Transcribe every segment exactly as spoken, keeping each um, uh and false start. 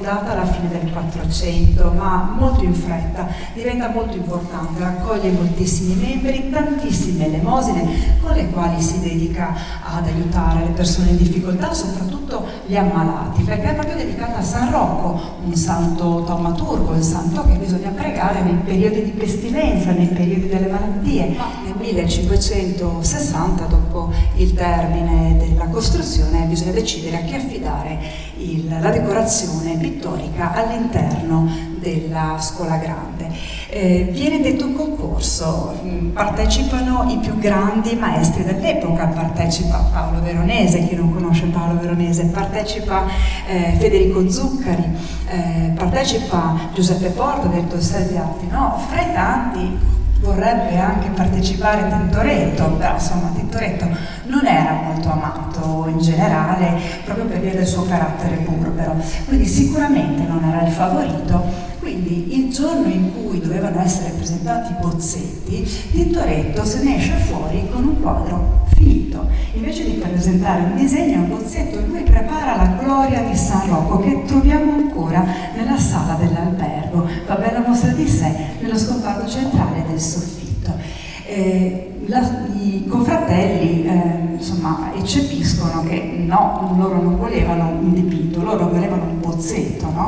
fondata alla fine del quattrocento, ma molto in fretta, diventa molto importante, raccoglie moltissimi membri, tantissime elemosine con le quali si dedica ad aiutare le persone in difficoltà, soprattutto gli ammalati, perché è proprio dedicata a San Rocco, un santo taumaturgo, un santo che bisogna pregare nei periodi di pestilenza, nei periodi delle malattie. Ma nel millecinquecentosessanta, dopo il termine della costruzione, bisogna decidere a chi affidare il, la decorazione pittorica all'interno della scuola grande. Eh, viene detto un concorso, partecipano i più grandi maestri dell'epoca, partecipa Paolo Veronese, chi non conosce Paolo Veronese, partecipa eh, Federico Zuccari, eh, partecipa Giuseppe Porto, detto Salviati, no? Fra i tanti vorrebbe anche partecipare Tintoretto, però insomma Tintoretto non era molto amato in generale proprio per via del suo carattere burbero, quindi sicuramente non era il favorito. Quindi il giorno in cui dovevano essere presentati i bozzetti, Tintoretto se ne esce fuori con un quadro finito. Invece di presentare un disegno, un bozzetto, lui prepara la gloria di San Rocco, che troviamo ancora nella sala dell'albergo. Fa bella mostra di sé nello scomparto centrale del soffitto. Eh, la, I confratelli eh, insomma, eccepiscono che no, loro non volevano un dipinto, loro volevano un bozzetto, no?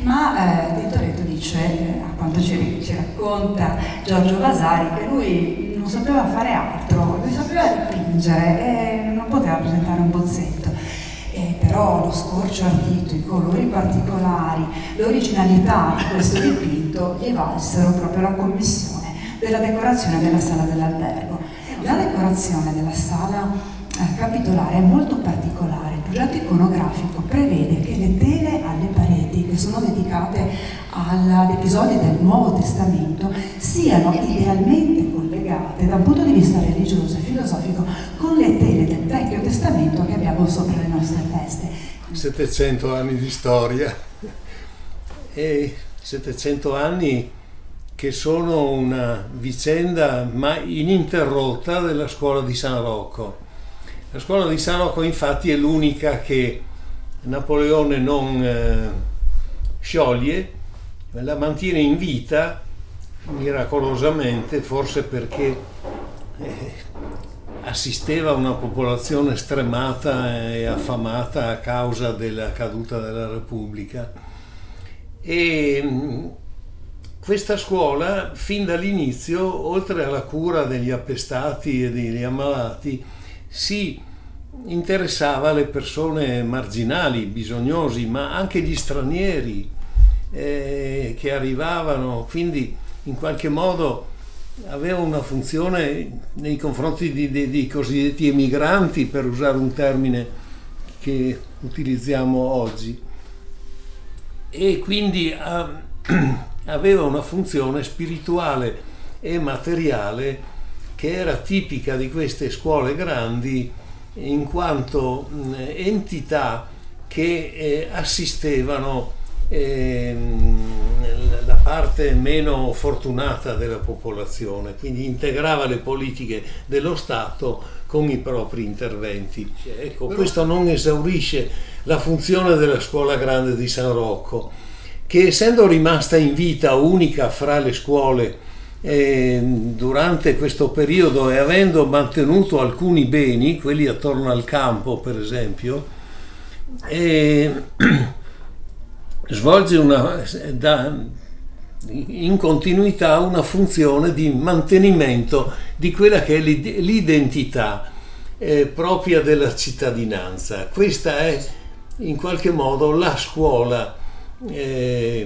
Ma eh, Tintoretto dice, eh, a quanto ci, ci racconta Giorgio Vasari, che lui non sapeva fare altro, lui sapeva dipingere e non poteva presentare un bozzetto. Eh, però lo scorcio ardito, i colori particolari, l'originalità di questo dipinto gli valsero proprio la commissione della decorazione della sala dell'albergo. La decorazione della sala eh, capitolare è molto particolare. Il progetto iconografico prevede che le tele alle pareti, che sono dedicate ad episodi del Nuovo Testamento, siano idealmente collegate da un punto di vista religioso e filosofico con le tele del Vecchio Testamento che abbiamo sopra le nostre teste. settecento anni di storia e settecento anni che sono una vicenda mai ininterrotta della scuola di San Rocco. La scuola di San Rocco infatti è l'unica che Napoleone non eh, scioglie, la mantiene in vita miracolosamente, forse perché eh, assisteva a una popolazione stremata e affamata a causa della caduta della Repubblica. E questa scuola, fin dall'inizio, oltre alla cura degli appestati e degli ammalati, si interessava alle persone marginali, bisognosi, ma anche gli stranieri eh, che arrivavano, quindi in qualche modo aveva una funzione nei confronti di, di, di cosiddetti emigranti, per usare un termine che utilizziamo oggi, e quindi eh, aveva una funzione spirituale e materiale che era tipica di queste scuole grandi, in quanto entità che eh, assistevano eh, la parte meno fortunata della popolazione, quindi integrava le politiche dello Stato con i propri interventi. Ecco, questo non esaurisce la funzione della scuola grande di San Rocco, che essendo rimasta in vita unica fra le scuole eh, durante questo periodo e avendo mantenuto alcuni beni, quelli attorno al campo per esempio, eh, svolge una, da, in continuità una funzione di mantenimento di quella che è l'identità eh, propria della cittadinanza. Questa è in qualche modo la scuola Eh,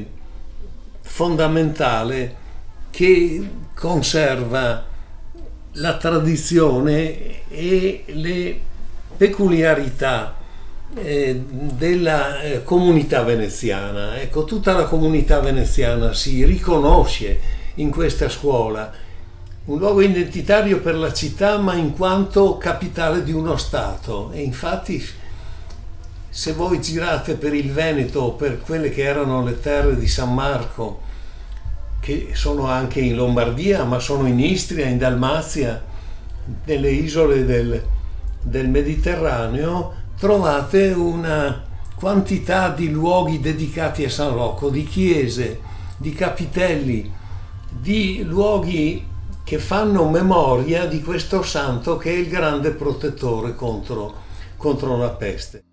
fondamentale che conserva la tradizione e le peculiarità eh, della eh, comunità veneziana. Ecco, tutta la comunità veneziana si riconosce in questa scuola, un luogo identitario per la città, ma in quanto capitale di uno Stato. E infatti, se voi girate per il Veneto, per quelle che erano le terre di San Marco, che sono anche in Lombardia, ma sono in Istria, in Dalmazia, nelle isole del, del Mediterraneo, trovate una quantità di luoghi dedicati a San Rocco, di chiese, di capitelli, di luoghi che fanno memoria di questo santo che è il grande protettore contro, contro la peste.